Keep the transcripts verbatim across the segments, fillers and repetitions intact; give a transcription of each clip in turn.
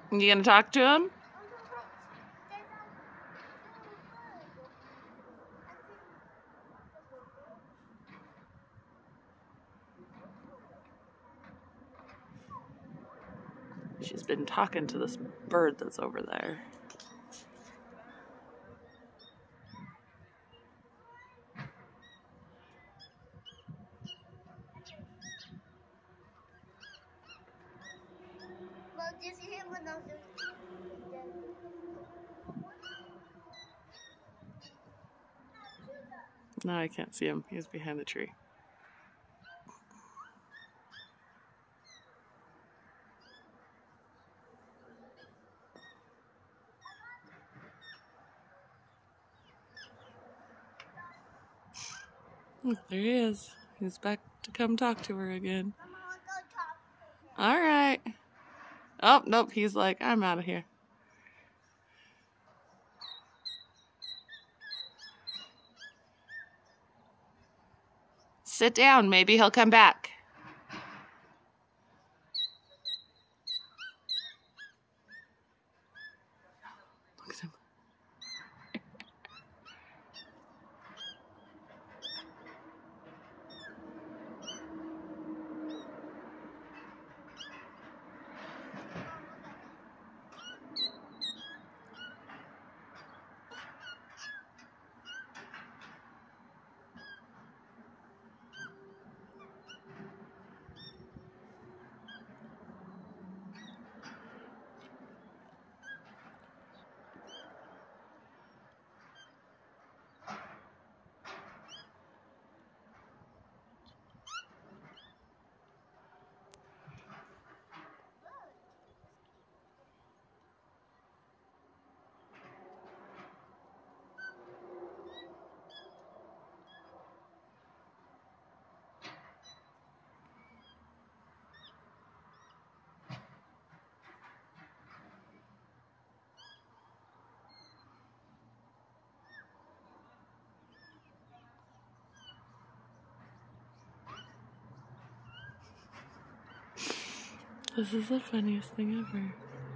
You gonna talk to him? She's been talking to this bird that's over there. Well, did you hear when I was No, I can't see him. He's behind the tree. There he is. He's back to come talk to her again. All right. Oh, nope. He's like, I'm out of here. Sit down. Maybe he'll come back. Look at him. This is the funniest thing ever.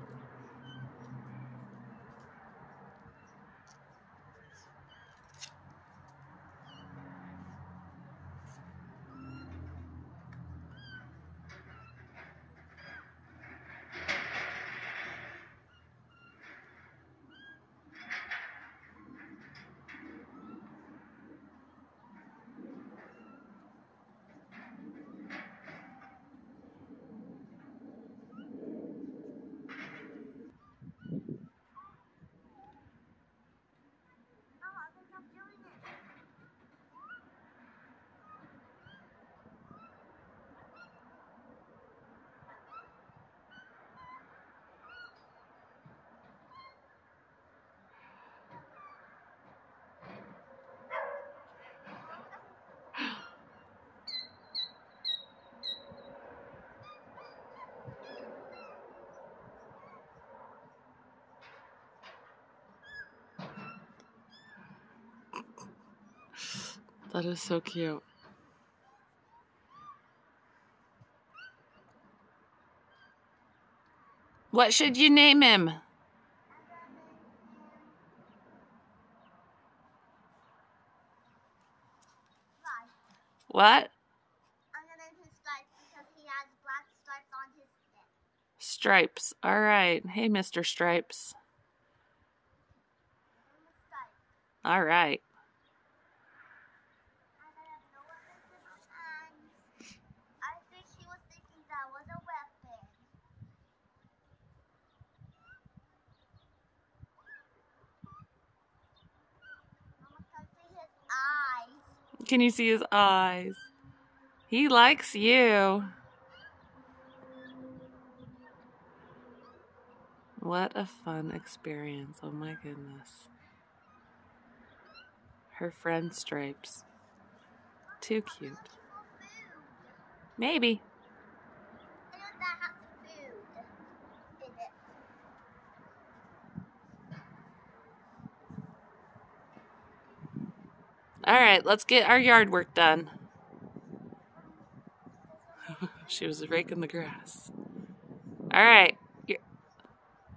That is so cute. What should you name him? What? I'm gonna name him Stripes because he has black stripes on his head. Stripes. All right. Hey, Mister Stripes. All right. I think she was thinking that was a weapon. Mama can see his eyes. Can you see his eyes? He likes you. What a fun experience. Oh my goodness. Her friend Stripes. Too cute. Maybe. All right, let's get our yard work done. She was raking the grass. All right.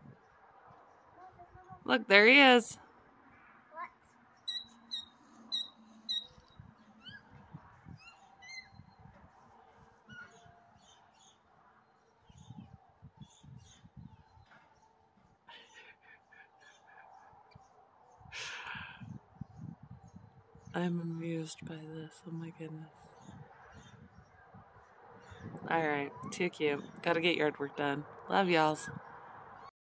Look, there he is. What? I'm amused by this. Oh my goodness. Alright, too cute. Gotta get yard work done. Love y'alls.